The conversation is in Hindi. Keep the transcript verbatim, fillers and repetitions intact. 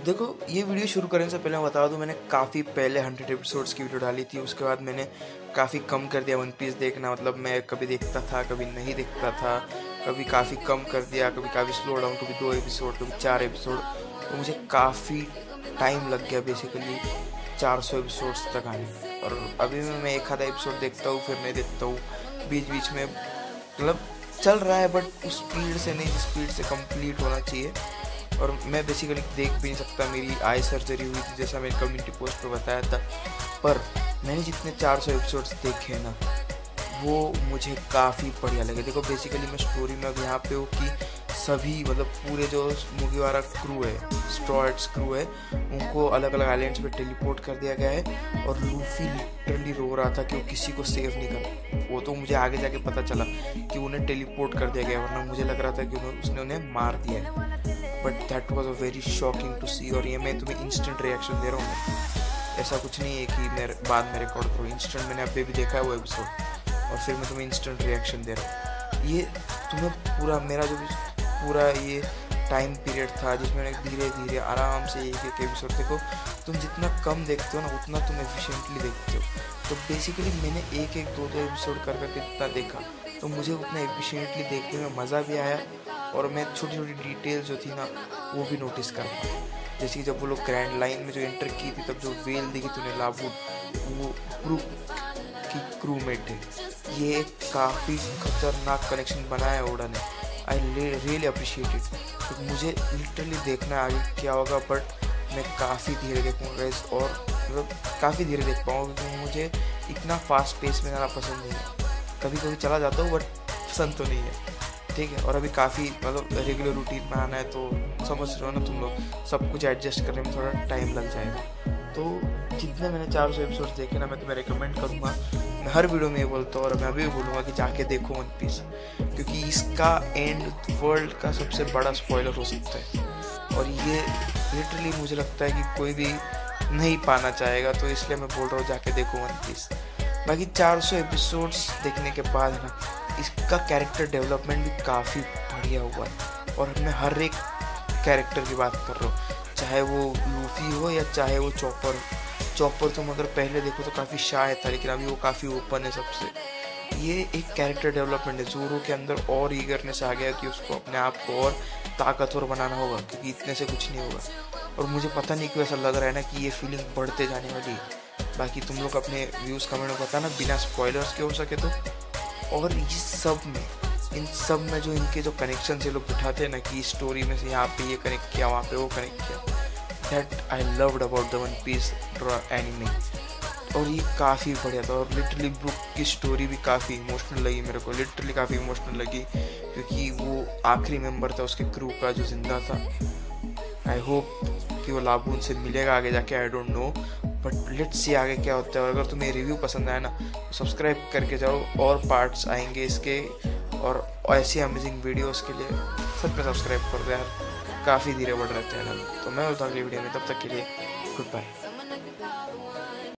देखो, ये वीडियो शुरू करने से पहले मैं बता दूं, मैंने काफ़ी पहले हंड्रेड एपिसोड्स की वीडियो डाली थी। उसके बाद मैंने काफ़ी कम कर दिया वन पीस देखना। मतलब मैं कभी देखता था, कभी नहीं देखता था, कभी काफ़ी कम कर दिया, कभी काफ़ी स्लो डाउन, कभी दो एपिसोड, कभी चार एपिसोड। तो मुझे काफ़ी टाइम लग गया बेसिकली चार सौ एपिसोड्स तक आने। और अभी में मैं एक आधा एपिसोड देखता हूँ, फिर नहीं देखता हूँ, बीच बीच में मतलब चल रहा है, बट उस स्पीड से नहीं जिस स्पीड से कंप्लीट होना चाहिए। और मैं बेसिकली देख भी नहीं सकता। मेरी आई सर्जरी हुई थी, जैसा मैंने कम्युनिटी पोस्ट पे बताया था। पर मैंने जितने चार सौ एपिसोड्स देखे ना, वो मुझे काफ़ी बढ़िया लगे। देखो, बेसिकली मैं स्टोरी में अब यहाँ पे हूँ कि सभी मतलब पूरे जो मुगिवारा क्रू है, स्ट्रॉयड्स क्रू है, उनको अलग अलग आइलैंड्स पे टेलीपोर्ट कर दिया गया है। और लूफी लिटरली रो रहा था कि वो किसी को सेव नहीं कर। वो तो मुझे आगे जाके पता चला कि उन्हें टेलीपोर्ट कर दिया गया, वरना मुझे लग रहा था कि उन्होंने उसने उन्हें मार दिया है। But that was a very shocking to see. और ये मैं तुम्हें इंस्टेंट रिएक्शन दे रहा हूँ, ऐसा कुछ नहीं है कि मैं बाद में रिकॉर्ड करूँ। इंस्टेंट मैंने अभी भी देखा है वो एपिसोड, और फिर मैं तुम्हें इंस्टेंट रिएक्शन दे रहा हूँ। ये तुम्हें पूरा मेरा जो पूरा ये टाइम पीरियड था जिसमें धीरे धीरे आराम से एक एक एपिसोड देखो। तुम जितना कम देखते हो ना, उतना तुम एफिशिएंटली देखते हो। तो बेसिकली मैंने एक एक दो दो एपिसोड कर करके जितना देखा, तो मुझे उतना एफिशिएंटली देखने में मज़ा भी आया। और मैं छोटी छोटी डिटेल्स जो थी ना, वो भी नोटिस कर पाया। जैसे कि जब वो लोग ग्रैंड लाइन में जो एंटर की थी, तब जो वेल दिखी थी उन्हें लाबूड, वो ब्रूक की क्रूमेट थे। ये काफ़ी खतरनाक कनेक्शन बनाया है ओडा ने। I really appreciate it. तो मुझे लिटरली देखना है आगे क्या होगा, बट मैं काफ़ी धीरे देखूँगा गाइस। और मतलब काफ़ी धीरे देख पाऊँगा, क्योंकि मुझे इतना फास्ट पेस में जाना पसंद नहीं है। कभी कभी चला जाता हूँ, बट पसंद तो नहीं है, ठीक है। और अभी काफ़ी मतलब रेगुलर रूटीन में आना है, तो समझ रहे हो ना तुम लोग, सब कुछ एडजस्ट करने में थोड़ा टाइम लग जाएगा। तो जितने मैंने चार सौ एपिसोड देखे ना, मैं तुम्हें रिकमेंड करूँगा। मैं हर वीडियो में ये बोलता हूँ, और मैं अभी भी बोलूँगा कि जाके देखो वन पीस, क्योंकि इसका एंड वर्ल्ड का सबसे बड़ा स्पॉइलर हो सकता है। और ये लिटरली मुझे लगता है कि कोई भी नहीं पाना चाहेगा, तो इसलिए मैं बोल रहा हूँ जाके देखो वन पीस। बाकी चार सौ एपिसोड्स देखने के बाद है ना, इसका कैरेक्टर डेवलपमेंट भी काफ़ी बढ़िया हुआ है। और मैं हर एक कैरेक्टर की बात कर रहा हूँ, चाहे वो लूफी हो या चाहे वो चॉपर। चॉपर तो मगर पहले देखो तो काफ़ी शाय था, लेकिन अभी वो काफ़ी ओपन है सबसे। ये एक कैरेक्टर डेवलपमेंट है। ज़ोरो के अंदर और ईगरनेस आ गया कि उसको अपने आप को और ताकतवर बनाना होगा, क्योंकि इतने से कुछ नहीं होगा। और मुझे पता नहीं क्यों ऐसा लग रहा है ना कि ये फीलिंग बढ़ते जाने वाली है। बाकी तुम लोग अपने व्यूज़ कमेंट में बताना, बिना स्पॉयलर्स के हो सके तो। और इस सब में इन सब में जो इनके जो कनेक्शन से लोग बिठाते हैं ना, कि स्टोरी में से यहाँ पे ये कनेक्ट किया, वहाँ पे वो कनेक्ट किया, that I loved about the One Piece anime. और ये काफ़ी बढ़िया था। और लिटरली ब्रूक की स्टोरी भी काफ़ी इमोशनल लगी मेरे को, लिटरली काफ़ी इमोशनल लगी, क्योंकि वो आखिरी मेंबर था उसके क्रू का जो जिंदा था। आई होप कि वो लाबून से मिलेगा आगे जाके, I don't know, but let's see आगे क्या होता है। और अगर तुम्हें रिव्यू पसंद आया ना, तो सब्सक्राइब करके जाओ, और पार्ट्स आएंगे इसके, और ऐसी अमेजिंग वीडियोस के लिए सब पे सब्सक्राइब कर दो यार, काफ़ी धीरे बढ़ रहे हैं चैनल। तो मैं होता हूँ अगली वीडियो में, तब तक के लिए गुड बाय।